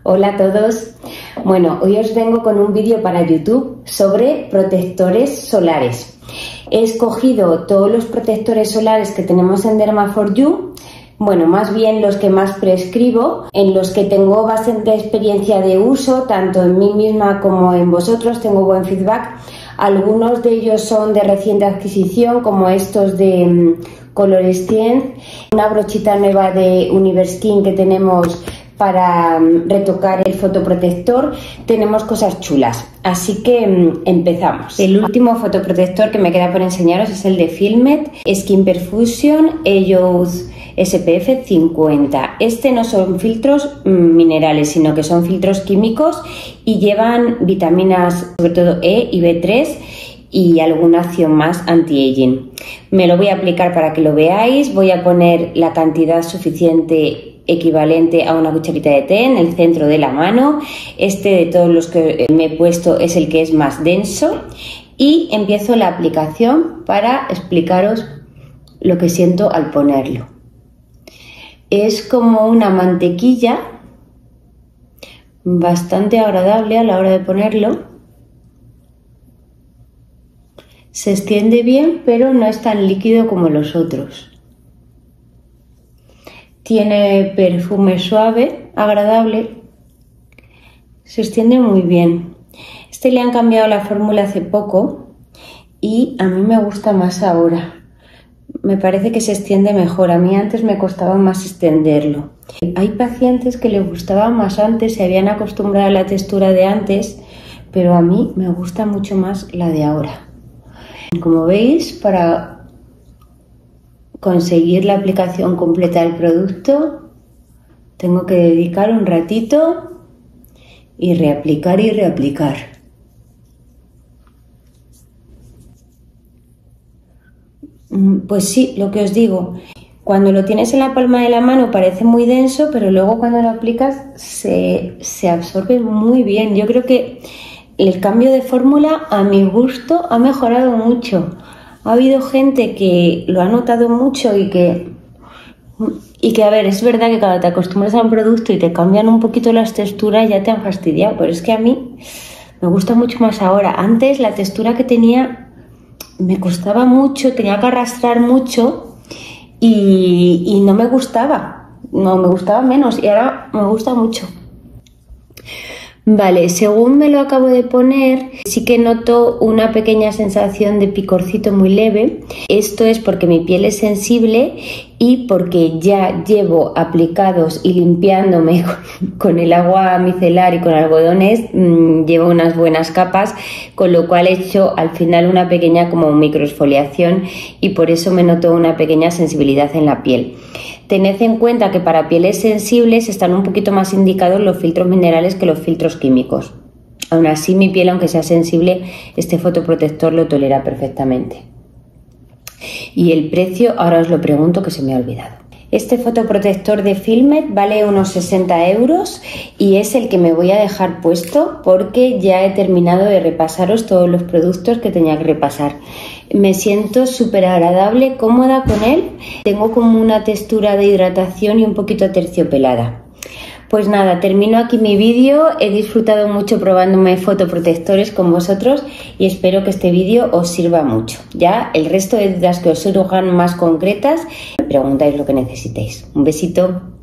Hola a todos. Bueno, hoy os vengo con un vídeo para YouTube sobre protectores solares. He escogido todos los protectores solares que tenemos en Derma4You, bueno, más bien los que más prescribo, en los que tengo bastante experiencia de uso, tanto en mí misma como en vosotros, tengo buen feedback. Algunos de ellos son de reciente adquisición, como estos de Colorescient, una brochita nueva de Universkin que tenemos para retocar el fotoprotector. Tenemos cosas chulas, así que empezamos. El último fotoprotector que me queda por enseñaros es el de Filmed Skin Perfusion E-Youth SPF 50. Este no son filtros minerales, sino que son filtros químicos y llevan vitaminas, sobre todo E y B3, y alguna acción más anti-aging. Me lo voy a aplicar para que lo veáis. Voy a poner la cantidad suficiente, equivalente a una cucharita de té, en el centro de la mano. Este de todos los que me he puesto es el que es más denso, y empiezo la aplicación para explicaros lo que siento al ponerlo. Es como una mantequilla bastante agradable a la hora de ponerlo. Se extiende bien, pero no es tan líquido como los otros. Tiene perfume suave, agradable. Se extiende muy bien. Este le han cambiado la fórmula hace poco y a mí me gusta más ahora. Me parece que se extiende mejor. A mí antes me costaba más extenderlo. Hay pacientes que les gustaba más antes, se habían acostumbrado a la textura de antes, pero a mí me gusta mucho más la de ahora. Como veis, para conseguir la aplicación completa del producto tengo que dedicar un ratito y reaplicar y reaplicar. Pues sí, lo que os digo, cuando lo tienes en la palma de la mano parece muy denso, pero luego cuando lo aplicas se absorbe muy bien. Yo creo que el cambio de fórmula, a mi gusto, ha mejorado mucho. Ha habido gente que lo ha notado mucho y que a ver, es verdad que cuando te acostumbras a un producto y te cambian un poquito las texturas ya te han fastidiado, pero es que a mí me gusta mucho más ahora. Antes la textura que tenía me costaba mucho, tenía que arrastrar mucho y no me gustaba, no me gustaba menos, y ahora me gusta mucho. Vale, según me lo acabo de poner, sí que noto una pequeña sensación de picorcito muy leve. Esto es porque mi piel es sensible y porque ya llevo aplicados y limpiándome con el agua micelar y con algodones, llevo unas buenas capas, con lo cual he hecho al final una pequeña como microexfoliación y por eso me noto una pequeña sensibilidad en la piel. Tened en cuenta que para pieles sensibles están un poquito más indicados los filtros minerales que los filtros químicos. Aún así, mi piel, aunque sea sensible, este fotoprotector lo tolera perfectamente. Y el precio, ahora os lo pregunto, que se me ha olvidado. Este fotoprotector de Filmed vale unos 60 € y es el que me voy a dejar puesto porque ya he terminado de repasaros todos los productos que tenía que repasar. Me siento súper agradable, cómoda con él. Tengo como una textura de hidratación y un poquito aterciopelada. Pues nada, termino aquí mi vídeo. He disfrutado mucho probándome fotoprotectores con vosotros y espero que este vídeo os sirva mucho. Ya el resto de dudas que os surjan más concretas, me preguntáis lo que necesitéis. Un besito.